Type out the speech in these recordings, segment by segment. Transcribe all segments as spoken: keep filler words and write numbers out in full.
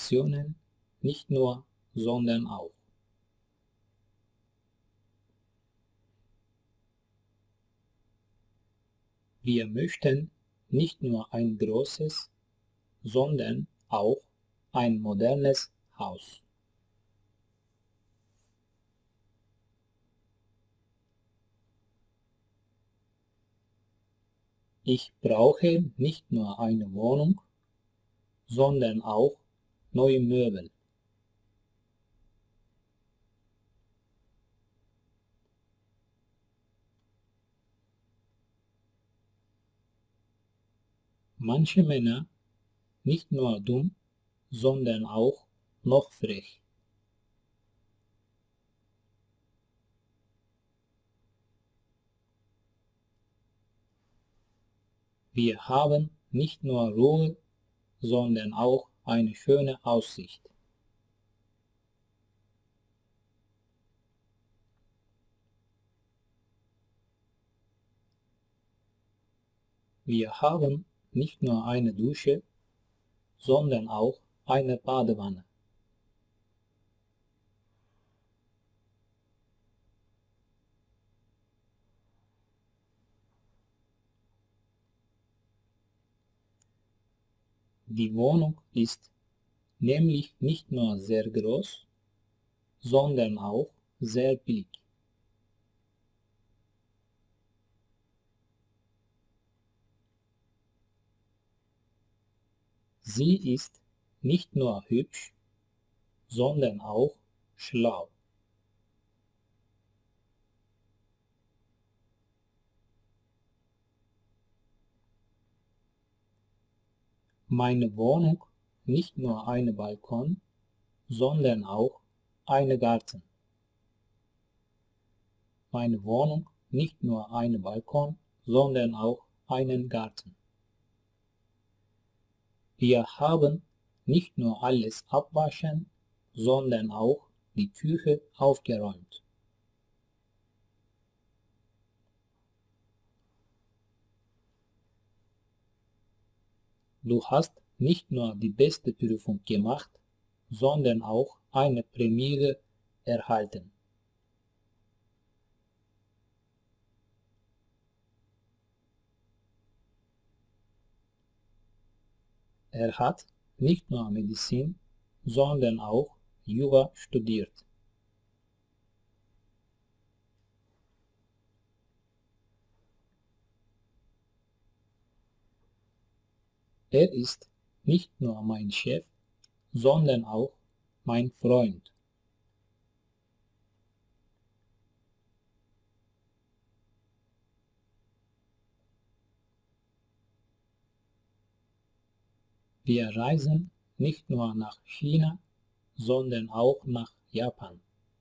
Informationen nicht nur, sondern auch. Wir möchten nicht nur ein großes, sondern auch ein modernes Haus. Ich brauche nicht nur eine Wohnung, sondern auch neue Möbel. Manche Männer nicht nur dumm, sondern auch noch frech. Wir haben nicht nur Ruhe, sondern auch eine schöne Aussicht. Wir haben nicht nur eine Dusche, sondern auch eine Badewanne. Die Wohnung ist nämlich nicht nur sehr groß, sondern auch sehr billig. Sie ist nicht nur hübsch, sondern auch schlau. Meine Wohnung nicht nur ein Balkon, sondern auch ein Garten. Meine Wohnung nicht nur ein Balkon, sondern auch einen Garten. Wir haben nicht nur alles abwaschen, sondern auch die Küche aufgeräumt. Du hast nicht nur die beste Prüfung gemacht, sondern auch eine Prämie erhalten. Er hat nicht nur Medizin, sondern auch Jura studiert. Er ist nicht nur mein Chef, sondern auch mein Freund. Wir reisen nicht nur nach China, sondern auch nach Japan.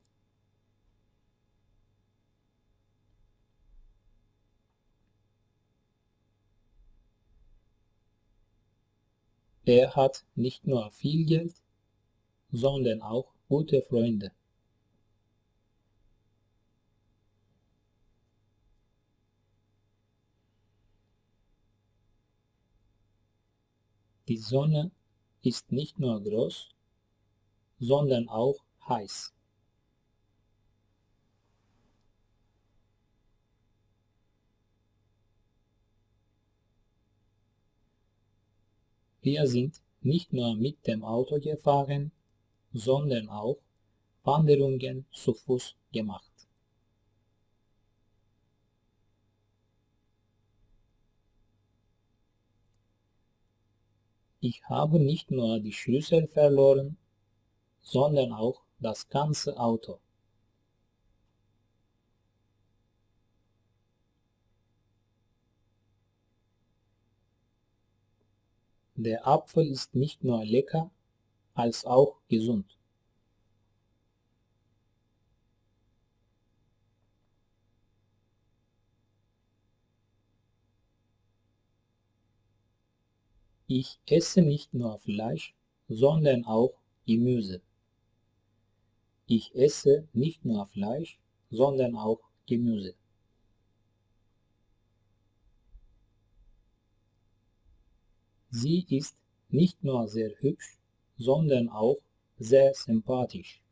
Er hat nicht nur viel Geld, sondern auch gute Freunde. Die Sonne ist nicht nur groß, sondern auch heiß. Wir sind nicht nur mit dem Auto gefahren, sondern auch Wanderungen zu Fuß gemacht. Ich habe nicht nur die Schlüssel verloren, sondern auch das ganze Auto. Der Apfel ist nicht nur lecker, als auch gesund. Ich esse nicht nur Fleisch, sondern auch Gemüse. Ich esse nicht nur Fleisch, sondern auch Gemüse. Sie ist nicht nur sehr hübsch, sondern auch sehr sympathisch.